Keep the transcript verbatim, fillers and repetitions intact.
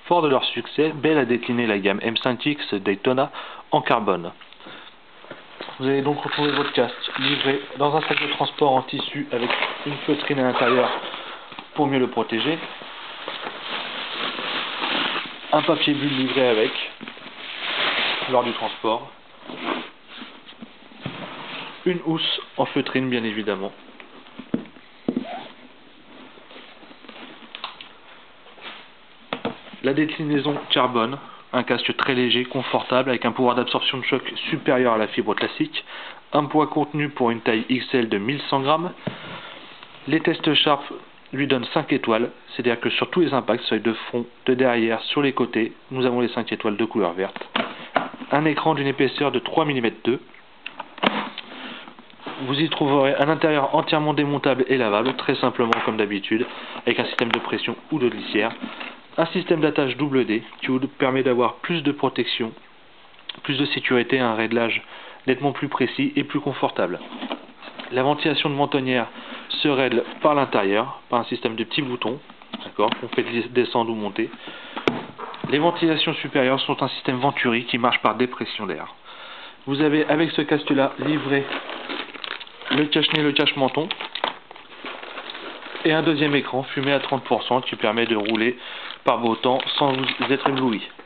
Fort de leur succès, Bell a décliné la gamme M cinq X Daytona en carbone. Vous allez donc retrouver votre casque livré dans un sac de transport en tissu avec une feutrine à l'intérieur pour mieux le protéger. Un papier bulle livré avec lors du transport. Une housse en feutrine bien évidemment. La déclinaison carbone, un casque très léger, confortable, avec un pouvoir d'absorption de choc supérieur à la fibre classique, un poids contenu pour une taille X L de mille cent grammes. Les tests Sharp lui donnent cinq étoiles, c'est-à-dire que sur tous les impacts, seuil de fond, de derrière, sur les côtés, nous avons les cinq étoiles de couleur verte. Un écran d'une épaisseur de trois millimètres deux. Vous y trouverez un intérieur entièrement démontable et lavable, très simplement comme d'habitude, avec un système de pression ou de glissière. Un système d'attache double D qui vous permet d'avoir plus de protection, plus de sécurité, un réglage nettement plus précis et plus confortable. La ventilation de mentonnière se règle par l'intérieur, par un système de petits boutons, d'accord, qu'on fait descendre ou monter. Les ventilations supérieures sont un système Venturi qui marche par dépression d'air. Vous avez avec ce casque-là livré le cache-nez, le cache-menton et un deuxième écran fumé à trente pour cent qui permet de rouler par beau temps sans vous être ébloui.